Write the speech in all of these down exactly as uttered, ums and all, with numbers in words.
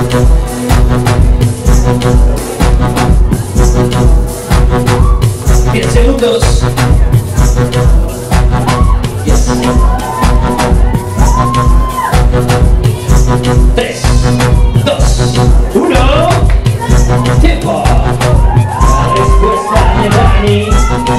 diez segundos. Yes. tres, dos, uno. Tiempo. La respuesta de Dani.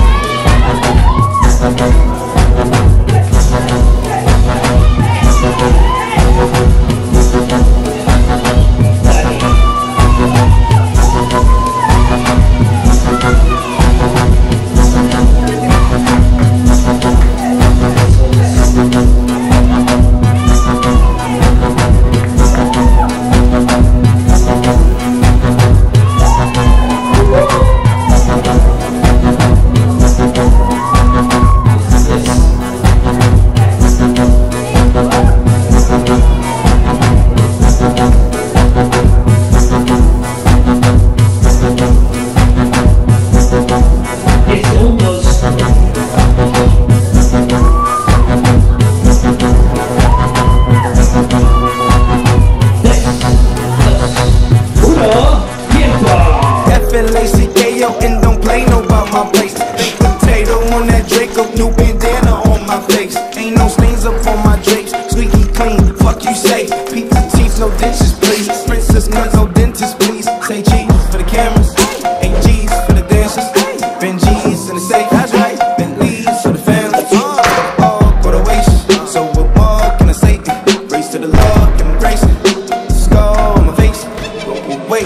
And don't play no about my place. Big potato on that Draco, new bandana on my face. Ain't no stains up on my drapes, squeaky clean, fuck you say. Peep the teeth, no dentures please. Princess cut, no dentist please. Say cheese for the cameras, eight G's for the dancers, Benjis in the safe, that's right. Bentleys for the family, uh, all for the waist. So what more can I say? Race to the Lord, embrace it. Scar on my face, wait.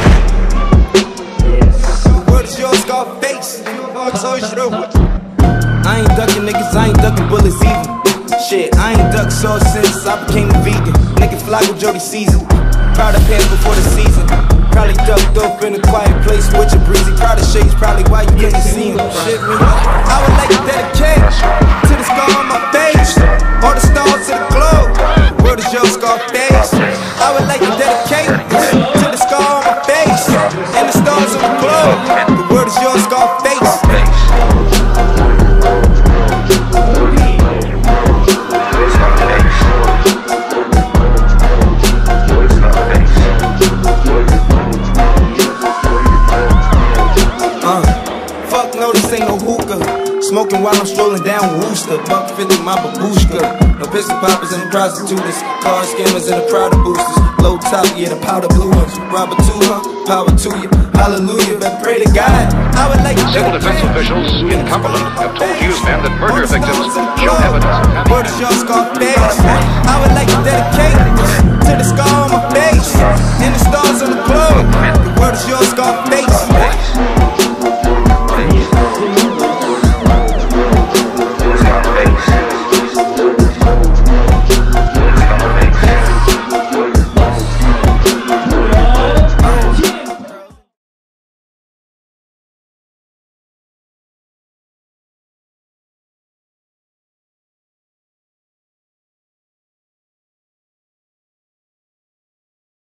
I ain't ducking niggas, I ain't ducking bullets either. Shit, I ain't ducked sauce since I became a vegan. Nigga fly with Jody Caesar. Proud of pants before the season. Probably ducked off in a quiet place with your breezy. Proud of shades, probably why you couldn't see him. Shit, me. I would like to dedicate to the scar on my face, all the stars to the globe. Word is your Scarface. I would like to dedicate to the scar on my face and the stars on the globe. The word is your Scarface. Ain't no hookah, smoking while I'm strolling down Wooster. Buck fifty my babushka. No pistol poppers and prostitutes, car scammers and the Prada boosters. Low top, yeah, the powder blue ones. Robert to her, power to you, hallelujah. But pray to God, I would like to. Civil defense officials in Cumberland have told Hughes men that murder victims show evidence. Word is your Scarface. I would like to dedicate to the scar on my face and the stars on the globe. The word is your Scarface.